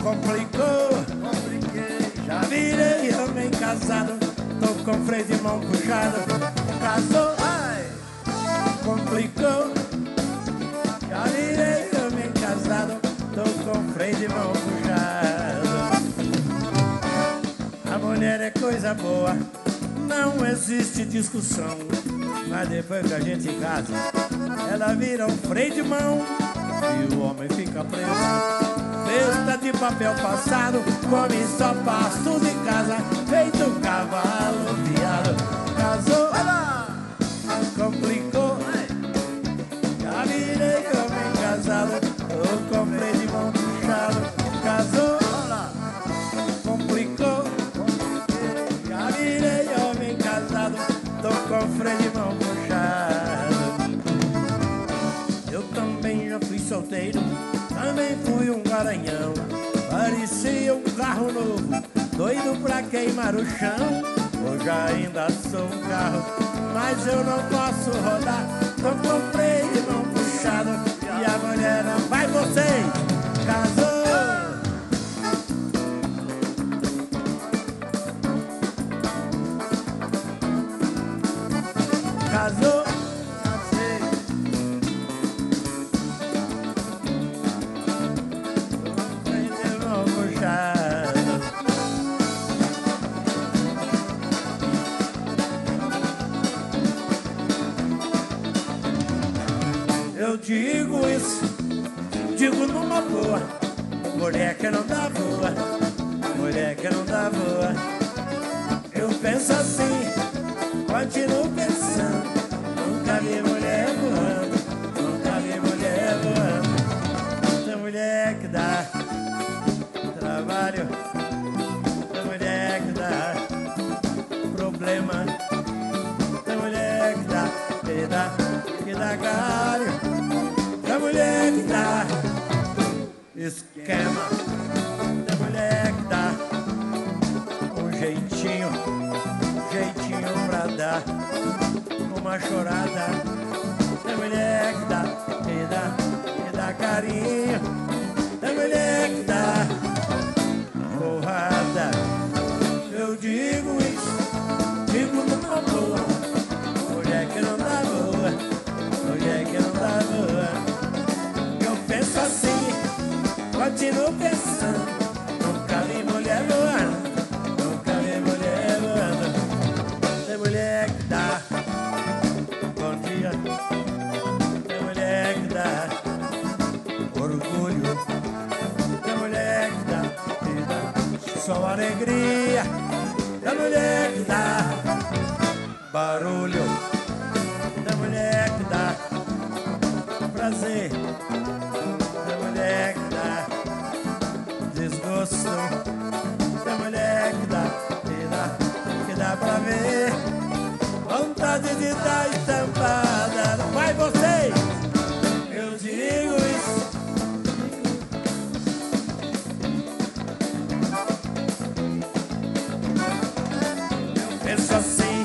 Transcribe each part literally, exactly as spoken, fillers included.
Complicou, compliquei. Já virei homem casado, tô com freio de mão puxado. Casou, ai. Complicou. Já virei homem casado, tô com freio de mão puxado. A mulher é coisa boa, não existe discussão. Mas depois que a gente casa, ela vira um freio de mão e o homem fica preso. Cesta de papel passado, come só pasto de casa, feito um cavalo piado. Casou, complicou. Já virei homem casado, tô com freio de mão puxado. Casou, complicou. Já virei homem casado, tô com freio de mão puxado. Eu também já fui solteiro, também fui um garanhão. Parecia um carro novo, doido pra queimar o chão. Hoje ainda sou um carro, mas eu não posso rodar. Tô com freio de mão puxado e a mulher não vai. Vocês, casou. Casou, casei. Freio de mão puxado. Eu digo isso, digo numa boa. Mulher que não dá boa, mulher que não dá boa. Eu penso assim, continuo pensando. Nunca vi mulher voando, nunca vi mulher voando. Tem mulher que dá trabalho, tem mulher que dá problema, tem mulher que dá, que dá, que dá galho, tem mulher que dá esquema, tem mulher que dá um jeitinho, jeitinho pra dar uma chorada. Tem mulher que dá, que dá, que dá carinho. Tem mulher que dá porrada. Eu digo isso, digo numa boa. Mulher que não dá boa, mulher que não dá boa. Eu penso assim, continuo pensando. Nunca vi mulher voando, nunca vi mulher voando. Tem mulher que dá bom dia, tem mulher que dá orgulho, tem mulher que dá, que dá só alegria, tem mulher que dá barulho, tem mulher que dá prazer, tem mulher que dá desgosto, tem mulher que dá, que dá, que dá pra ver vontade de dar estampada. Vai vocês! Eu digo isso. Eu penso assim.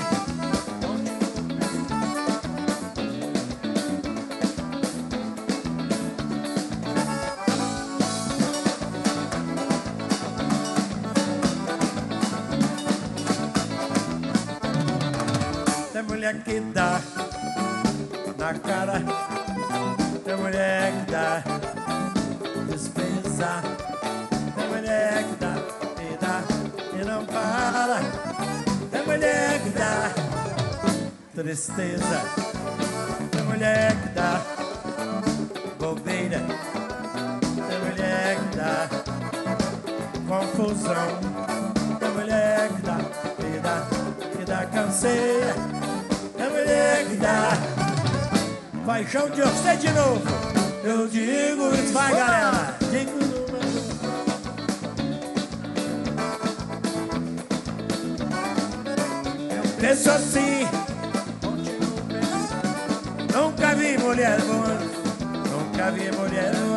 Tem mulher que dá na cara, tem mulher que dá despesa, tem mulher que dá e dá e não para, tem mulher que dá tristeza, tem mulher que dá bobeira, tem mulher que dá confusão, tem mulher que dá e dá e dá canseira. Tem mulher que dá paixão de você de novo. Eu digo isso, vai galera. Digo numa eu penso assim, nunca vi mulher voando, nunca vi mulher voando.